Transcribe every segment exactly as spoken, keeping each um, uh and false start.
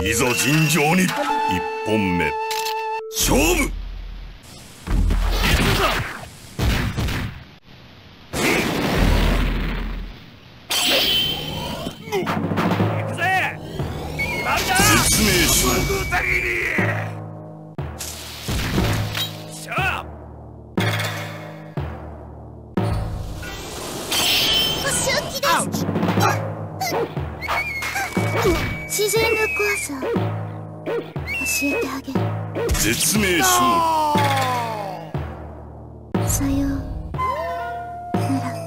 いざ尋常に一本目勝負。説明書。 自然の怖さ教えてあげる。 説明書。 さようなら。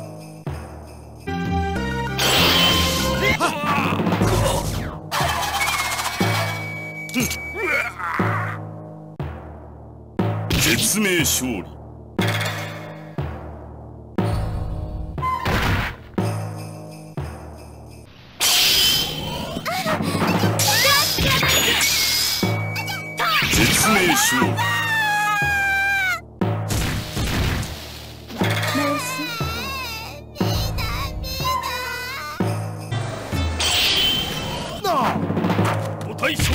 説明勝利。説明書。ご対象。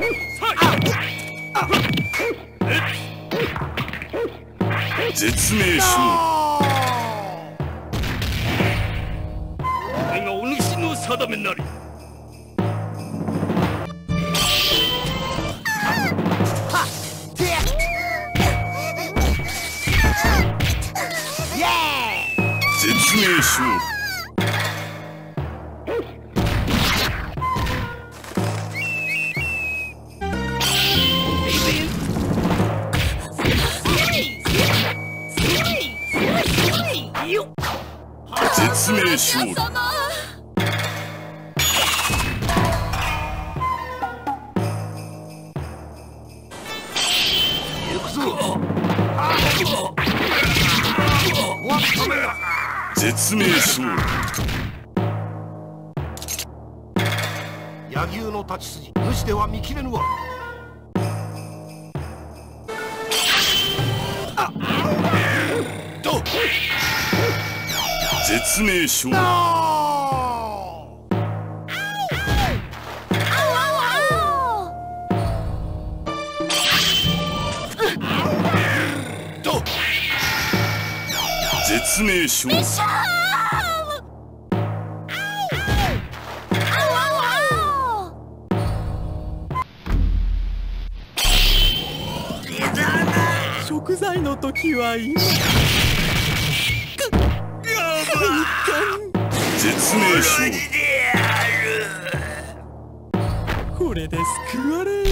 説明書。これがお主の定めなり。説明書。説明書。説明書。 柳生の太刀筋、主では見切れぬわ。 と説明書。説明書。 食材の時は今。 説明書。 これで救われよ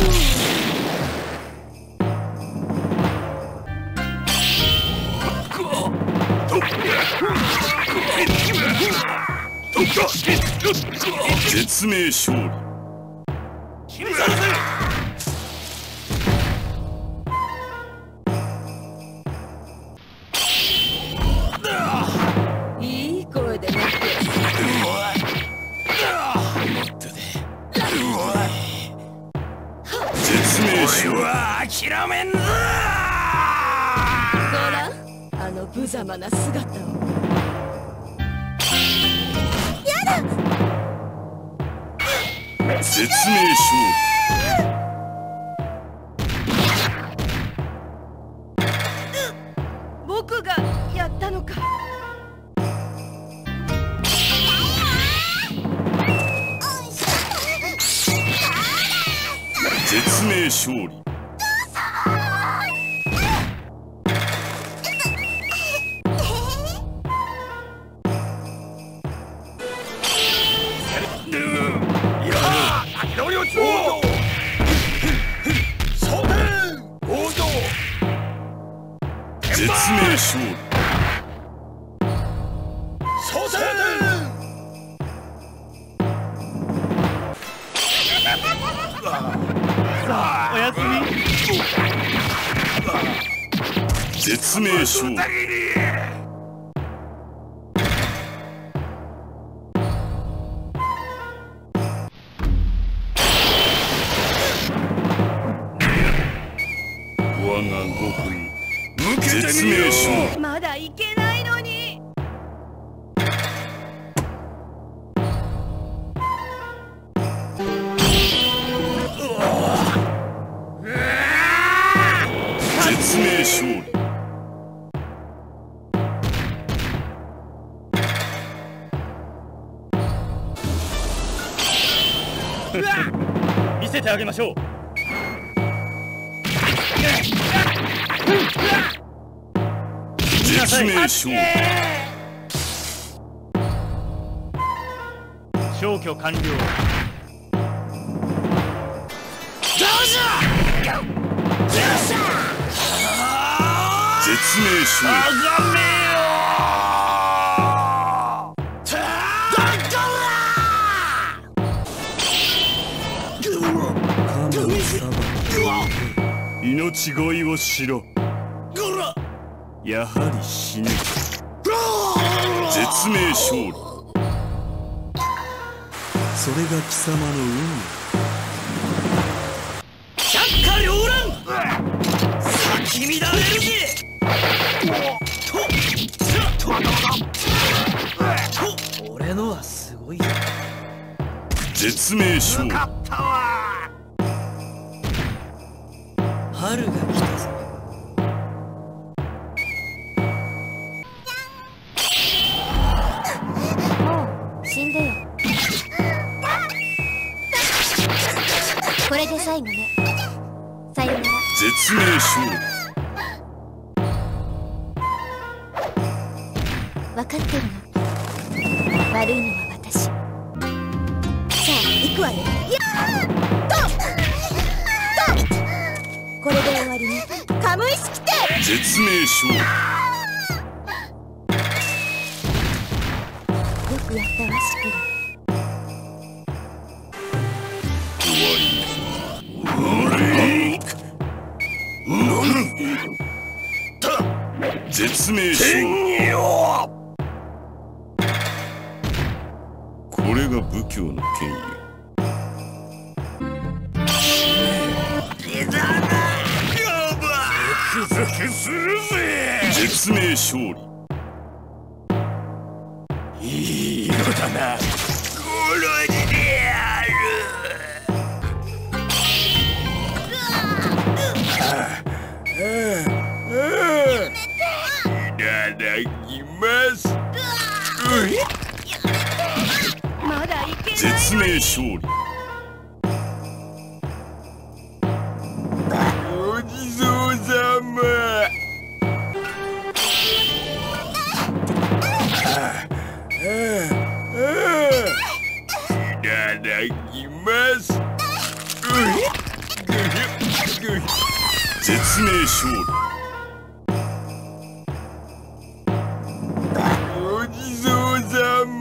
説明勝利。 いい声でね。 説明書。 諦めんぞ。 ほら、あの無様な姿を。 説明書。 僕がやったのか。 説明勝利。説明勝利。 さあおやすみ。 説明勝利。我が極意説明書。 まだいけないのに。 説絶命勝利。 見せてあげましょう。 絶命勝利。 消去完了。 絶命勝利。命乞いをしろ。やはり死ぬ。絶命勝利。それが貴様の運。 百花繚乱。咲き乱れるぜ。俺のはすごい。 絶命勝利。 勝ったわ。春が来たぞ。 死んでよ。これで最後ね。さよなら。 絶命勝利。 分かってるの。悪いのは私。さあ行くわよ。やーっとっとこれで終わりね。カムイス来て。 絶命勝利。 よくやったわシクル。 終わり。絶命勝利。これが武教の権威。ゾクゾクするぜ。絶命勝利。いい色だな。ゴロリである。いただきます。 まだいけない。 絶命勝利。ごちそうさま。いただきます。絶命勝利。ごちそうさま。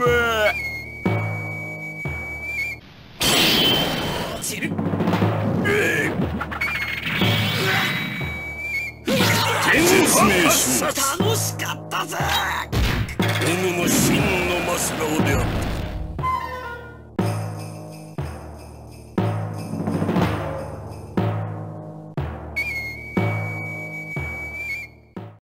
絶命勝利。 楽しかったぜ。 己も真のマスラオであった。